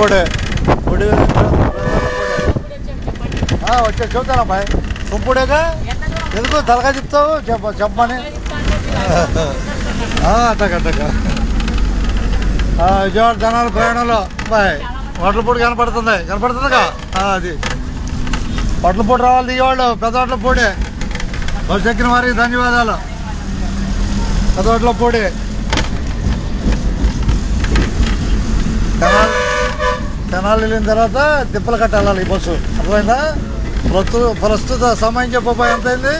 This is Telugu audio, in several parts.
పొడి వచ్చే చెబుతాను అబ్బాయి సొంపుడేగా ఎందుకు తలగా చెప్తావు చెప్పమని అట్టక విజయవాడ జనాల ప్రయాణంలో అబ్బాయి వడ్లపూడి కనపడుతుందిగా అది వడ్లపూడి రావాలి దిగేవాళ్ళు పెద్ద వడ్లపూడి బస్సు ఎక్కిన వారికి ధన్యవాదాలు పెద్ద వడ్లపూడి తెనాలి వెళ్ళిన తర్వాత తిప్పల కట్ట వెళ్ళాలి ఈ బస్సు అర్థమైందా ప్రస్తుత సమయం చెప్పబోయే ఎంత అయింది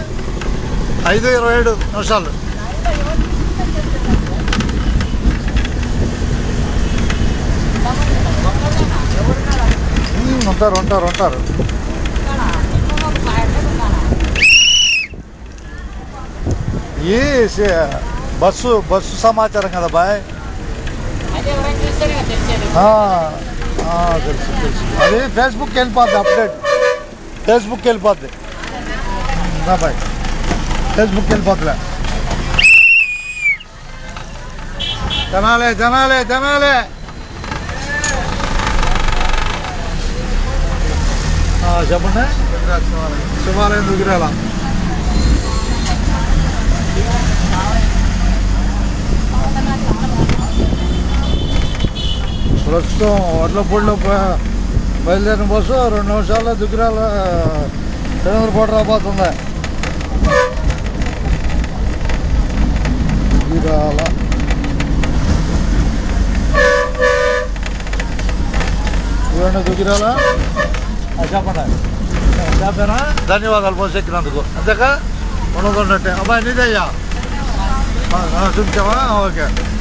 5:27 ఉంటారు ఈ బస్సు సమాచారం కదా బాయ్ తెలుసు అది ఫేస్బుక్కి వెళ్ళిపోద్ది అప్డేట్ ఫేస్బుక్కి వెళ్ళిపోద్ది బాయ్ ఫేస్బుక్కి వెళ్ళిపోద్దిలే జనాలే చెప్పండి శివాలయం దుగిరేలా ప్రస్తుతం వడ్లపూడిలో బయలుదేరిన బస్సు 2 నిమిషాల్లో దుగ్గిరాల చంద్రపూట రాబోతుంది దుగ్గిరాల చెప్పండి ధన్యవాదాలు బస్సు ఎక్కినందుకు అంతేకా ఉండదున్నట్టే అబ్బాయి నీదయ్యా చూపించావా ఓకే